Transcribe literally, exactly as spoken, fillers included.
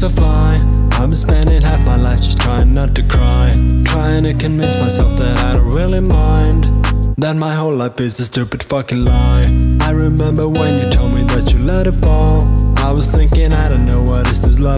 so fly. I've been spending half my life just trying not to cry, trying to convince myself that I don't really mind, that my whole life is a stupid fucking lie. I remember when you told me that you let it fall. I was thinking, I don't know, what is this love?